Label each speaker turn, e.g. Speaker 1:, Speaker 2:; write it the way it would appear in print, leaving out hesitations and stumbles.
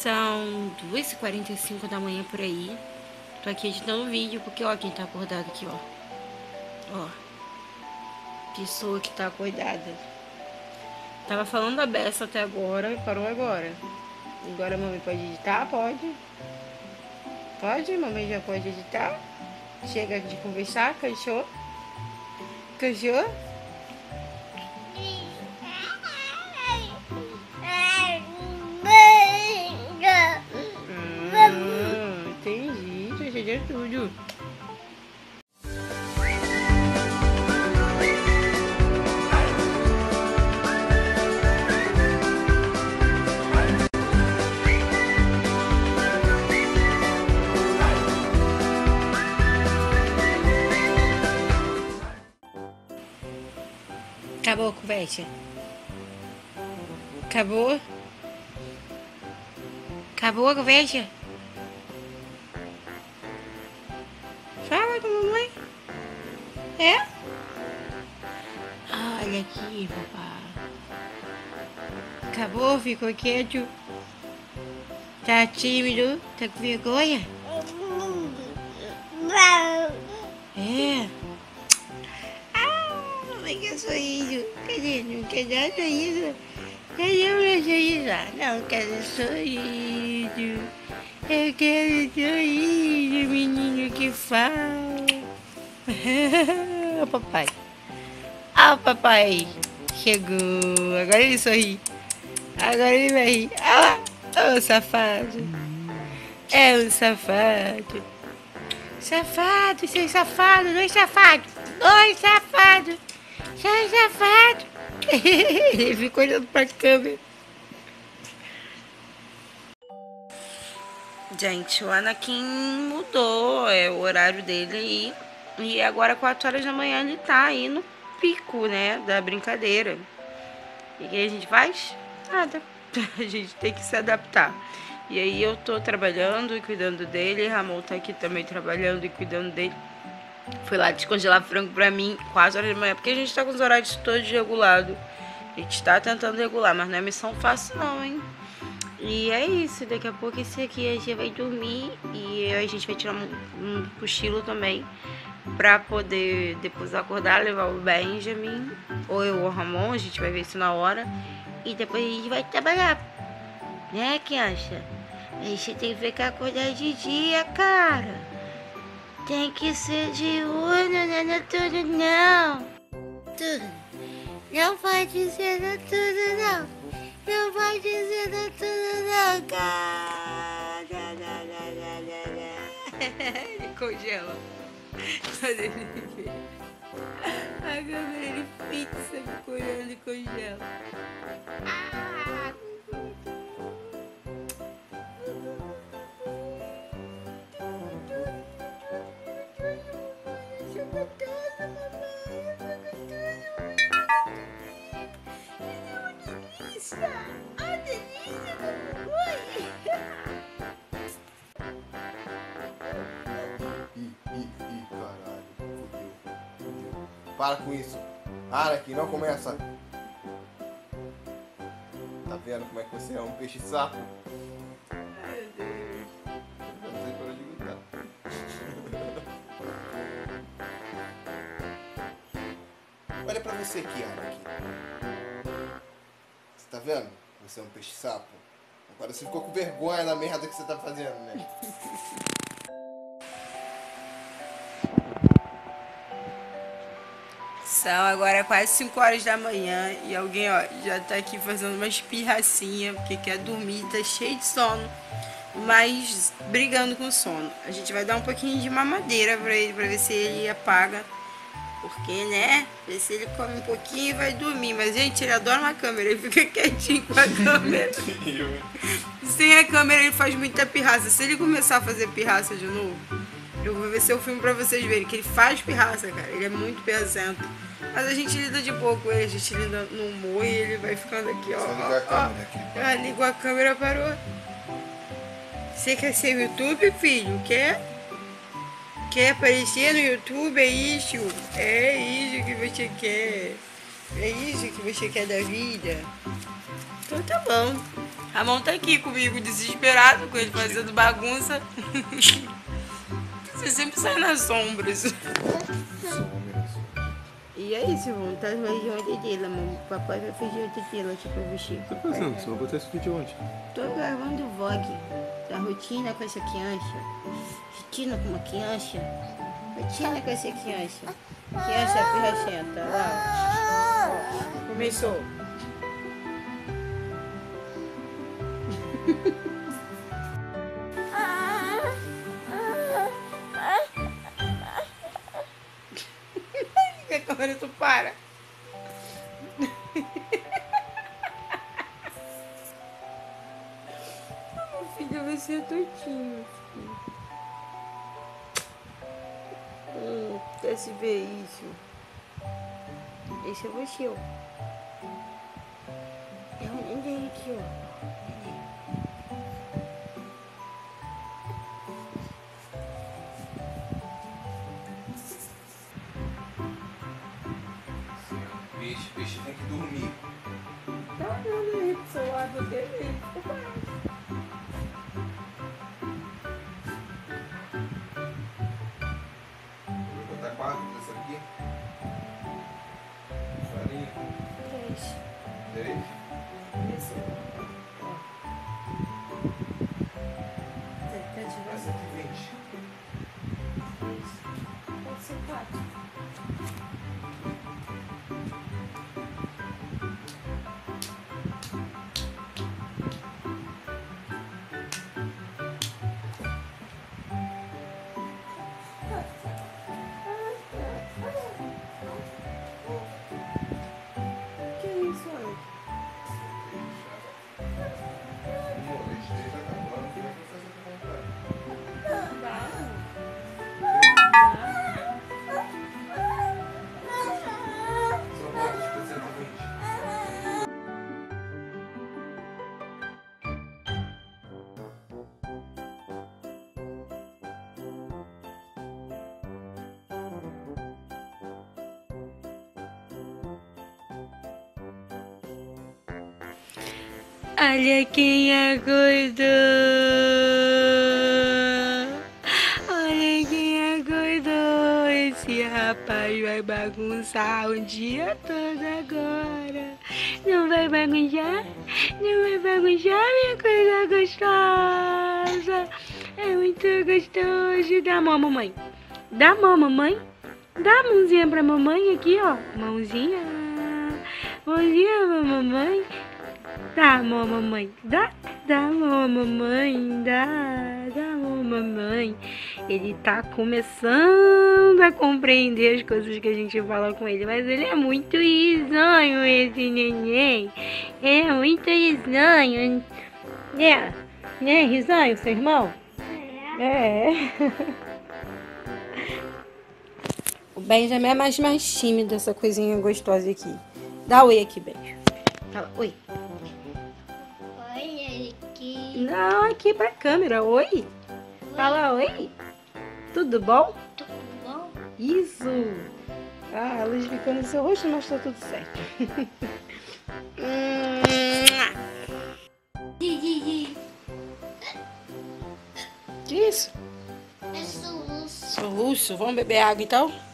Speaker 1: São 2h45 da manhã por aí. Tô aqui editando o vídeo porque, ó, quem tá acordado aqui, ó. Ó. Pessoa que tá acordada. Tava falando a beça até agora e parou agora. Agora a mamãe pode editar? Pode. Pode? Mamãe já pode editar? Chega de conversar? Cansou? Cansou? Entendi. Já cheguei tudo. Acabou a conversa? Acabou? Acabou a conversa? Fala com a mamãe. É? Olha aqui, papai. Acabou? Ficou quieto? Tá tímido? Tá com vergonha? É. Não quer sorriso. Cadê? Não quer dar sorriso? Cadê o meu sorriso? Não quero sorriso. Eu quero sorriso, menino que fala. Ó, papai. Ó, papai. Chegou. Agora ele sorri. Agora ele vai rir. Ah, ô, safado. É um safado. Safado, seu safado. Dois safados. Dois safados. Seu safado. Ele fica olhando pra câmera. Gente, o Anakin mudou o horário dele aí. E agora 4 horas da manhã ele tá aí no pico, né, da brincadeira. E o que a gente faz? Nada. A gente tem que se adaptar. E aí eu tô trabalhando e cuidando dele. Ramon tá aqui também trabalhando e cuidando dele. Fui lá descongelar frango pra mim 4 horas da manhã, porque a gente tá com os horários todos regulados. A gente tá tentando regular, mas não é missão fácil não, hein? E é isso, daqui a pouco esse aqui a gente vai dormir e a gente vai tirar um cochilo também pra poder depois acordar, levar o Benjamin ou eu ou o Ramon, a gente vai ver isso na hora e depois a gente vai trabalhar, né, criança? A gente tem que ficar acordado de dia, cara. Tem que ser diurno, não é tudo não. Tudo. Não pode ser tudo não. Não pode ser tudo não, cara. Ele congela. Quando ele vê a câmera, ele fixa, fica olhando e congela. Ah, delícia, mamãe.
Speaker 2: Ih, caralho. Fudeu. Para com isso. Anakin, não começa. Tá vendo como é que você é um peixe-sapo?
Speaker 1: Ai, meu Deus.
Speaker 2: Não sei para de gritar. Olha pra você aqui, Anakin. Você tá vendo? Você é um peixe-sapo. Agora você ficou com vergonha da merda que você tá fazendo, né?
Speaker 1: São agora quase 5 horas da manhã e alguém, ó, já tá aqui fazendo uma espirracinha porque quer dormir, tá cheio de sono, mas brigando com sono. A gente vai dar um pouquinho de mamadeira pra ele, pra ver se ele apaga, porque, né, ver se ele come um pouquinho e vai dormir. Mas, gente, ele adora uma câmera, ele fica quietinho com a câmera. Sem a câmera ele faz muita pirraça. Se ele começar a fazer pirraça de novo, eu vou ver se eu filmo pra vocês verem que ele faz pirraça, cara. Ele é muito pirracento. Mas a gente lida de boa com ele, a gente lida no humor e ele vai ficando aqui, ó.
Speaker 2: Só ligar a câmera aqui.
Speaker 1: Ah, ligou a câmera, parou. Você quer ser YouTube, filho? Quer? Quer aparecer no YouTube? É isso? É isso que você quer? É isso que você quer da vida? Então tá bom. Ramon tá aqui comigo, desesperado, com ele fazendo bagunça. Você sempre sai nas sombras. E é isso, vamos tá fazendo onde dele, amor. Papai vai fazer outra tela aqui pra você.
Speaker 2: O que tá fazendo? Você vai botar esse vídeo onde?
Speaker 1: Tô gravando o vlog da rotina com essa criança. Rotina com uma criança. Rotina com essa criança. Criança pirracenta, lá. Ó, começou. Agora tu para. Meu filho vai ser doidinho. Quer se ver isso? Esse é você, ó. É um neném aqui, ó.
Speaker 2: Bicho tem que dormir.
Speaker 1: Tá vendo aí pro seu lado dele?
Speaker 2: Vou botar 4 dessa aqui. Farinha. 3.
Speaker 1: Isso. Ó. Tá de
Speaker 2: Essa aqui 20.
Speaker 1: Pode ser 4. Que isso, olha? Olha quem acordou! Olha quem acordou! Esse rapaz vai bagunçar o dia todo agora. Não vai bagunçar? Não vai bagunçar, minha coisa gostosa? É muito gostoso. Dá a mão, mamãe. Dá a mão, mamãe. Dá a mãozinha pra mamãe aqui, ó. Mãozinha. Mãozinha pra mamãe. Dá a mão, mamãe. Dá a mão, mamãe. Dá a mão, mamãe. Ele tá começando a compreender as coisas que a gente fala com ele. Mas ele é muito risonho, esse neném. Ele é muito risonho. Né, risonho, seu irmão? É. O Benjamin é mais tímido, essa coisinha gostosa aqui. Dá oi aqui, Benjamin. Fala, oi. Não, aqui pra câmera. Oi. Fala oi. Tudo bom?
Speaker 3: Tudo bom?
Speaker 1: Isso. Ah, a luz ficou no seu rosto, mas tá tudo certo. Que isso?
Speaker 3: É soluço.
Speaker 1: Soluço. Vamos beber água então?